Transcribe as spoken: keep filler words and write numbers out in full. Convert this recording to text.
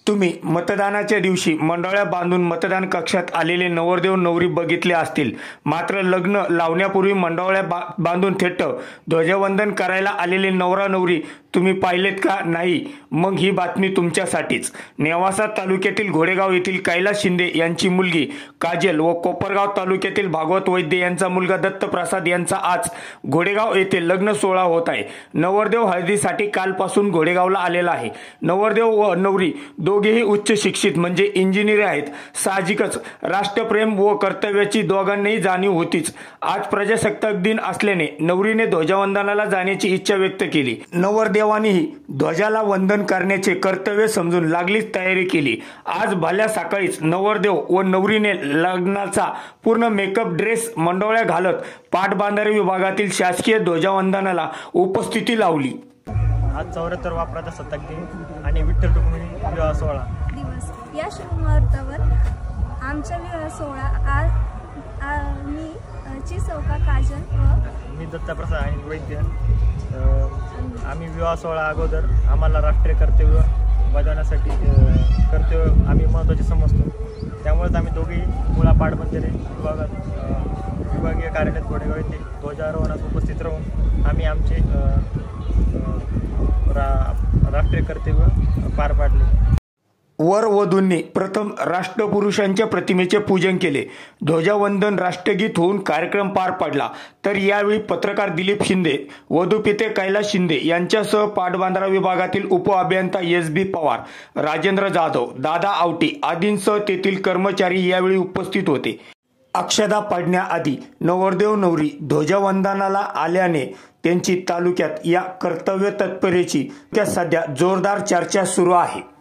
तुम्ही मतदानाच्या दिवशी मंडळ्या बांधून मतदान कक्षात आलेले नवरदेव नवरी बघितले असतील, मात्र लग्न लावण्यापूर्वी मंडळ्या बा बांधून थेट ध्वजवंदन करायला आलेले नवरा नवरी तुम्ही पाहिलेत का नाही? मग ही बातमी तुमच्यासाठीच। नेवासा तालुक्यातील घोडेगाव येथील कैलास शिंदे यांची मुलगी काजल व कोपरगाव तालुक्यातील भागवत वैद्य यांचा मुलगा दत्तप्रसाद यांचा आज घोडेगाव येथे लग्न सोहळा होत आहे। नवरदेव हळदीसाठी कालपासून घोडेगावला आलेला आहे। नवरदेव व नवरी दोघेही उच्च शिक्षित म्हणजे इंजिनियर आहेत। साहजिकच राष्ट्रप्रेम व कर्तव्याची दोघांनाही जाणीव होतीच। आज प्रजासत्ताक दिन असल्याने नवरीने ध्वजवंदनाला जाण्याची इच्छा व्यक्त केली। नवरदेवानेही ध्वजाला वंदन करण्याचे कर्तव्य समजून लागलीच तयारी केली। आज भल्या सकाळीच नवरदेव व नवरीने लग्नाचा पूर्ण मेकअप ड्रेस मंडोळ्या घालत पाटबंधारे विभागातील शासकीय ध्वजवंदनाला उपस्थिती लावली। आज चौऱ्याहत्तरवा प्रजासत्ताक दिन आणि विठ्ठल रुक्मिणी विवाह सोहळा दिवस या शुभ मुहूर्तावर आमचा विवाह सोहळा आज मी ची सौका काजल व मी दत्तप्रसाद आणि वैद्य आम्ही विवाह सोहळा अगोदर आम्हाला राष्ट्रीय कर्तव्य बजावण्यासाठी कर्तव्य आम्ही महत्त्वाचे समजतो। त्यामुळेच आम्ही दोघेही मुळा पाटबंधारे विभागात विभागीय कार्यालयात घोडेगाव येथे ध्वजारोहणास उपस्थित राहून आम्ही आमचे रा राष्ट्रीय कर्तव्य पार पाडले। वर वधूंनी प्रथम राष्ट्रपुरुषांच्या प्रतिमेचे पूजन केले। ध्वजवंदन राष्ट्रगीत होऊन कार्यक्रम पार पडला। तर यावेळी पत्रकार दिलीप शिंदे, वधूपिते कैलास शिंदे यांच्यासह पाटबंधारा विभागातील उपअभियंता एस बी पवार, राजेंद्र जाधव, दादा आवटी आदींसह तेथील कर्मचारी यावेळी उपस्थित होते। अक्षदा पडण्याआधी नवरदेव नवरी ध्वजवंदनाला आल्याने त्यांची तालुक्यात या कर्तव्य तत्परतेची सध्या जोरदार चर्चा सुरू आहे।